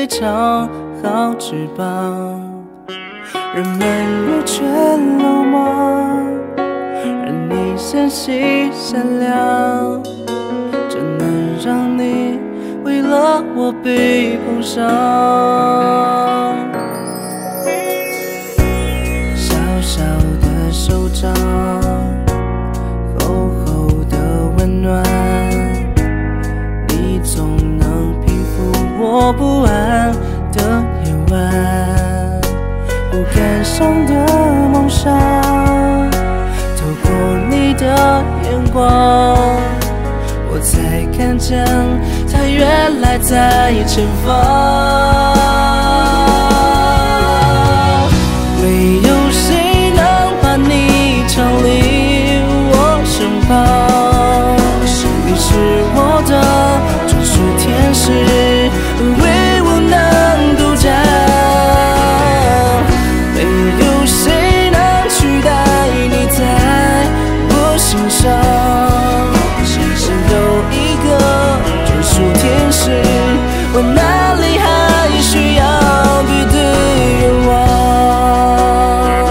会长好翅膀。人们若却落寞，而你纤细善良，怎能让你为了我被碰伤？小小的手掌，厚厚的温暖，你总能平复我不安的夜晚。不敢想的梦想，透过你的眼光，我才看见它原来在前方。没有谁能把你常离我身旁，你是我的专属天使，唯我能独占。没有谁能取代你在我心上，有一个专属天使，我哪里还需要别的愿望？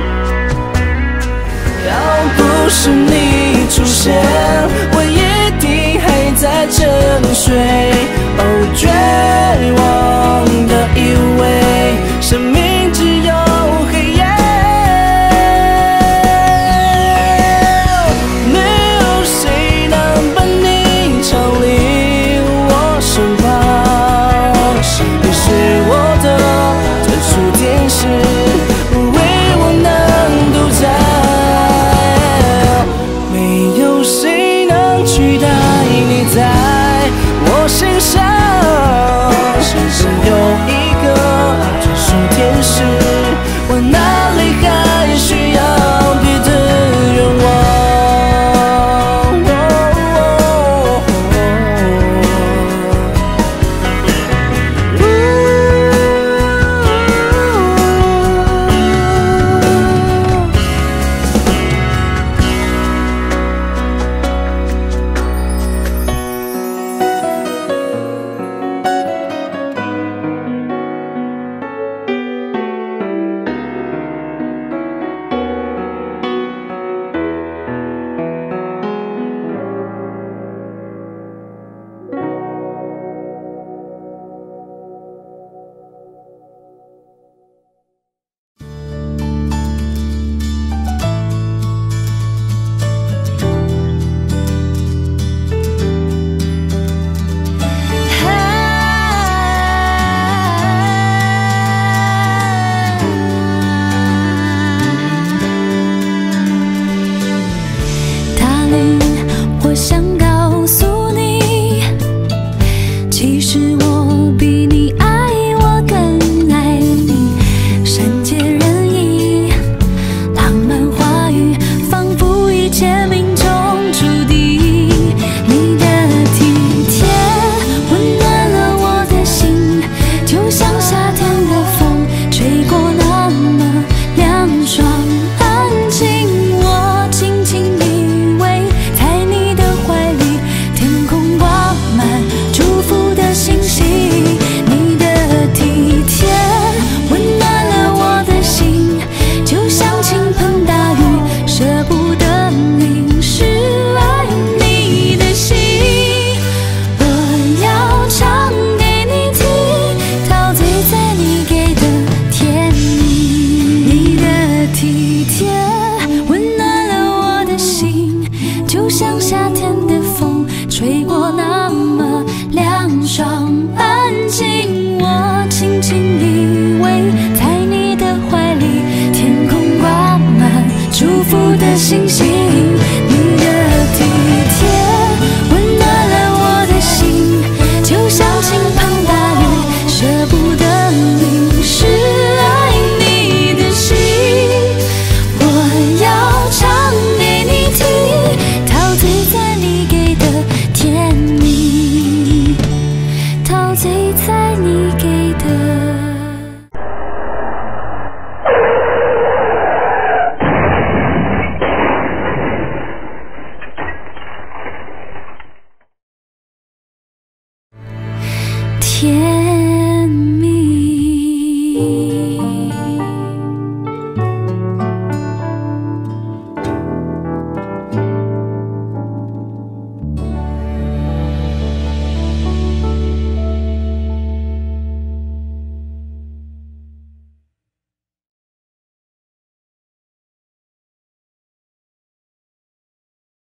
要不是你出现，我一定还在沉睡。哦，绝望的以为生命只有黑夜，没有谁能把你常离我身旁。你是我的专属天使，唯我能独占。没有谁能取代你在我心上，有一个专属天使，我哪里还需要别的愿望？ 天。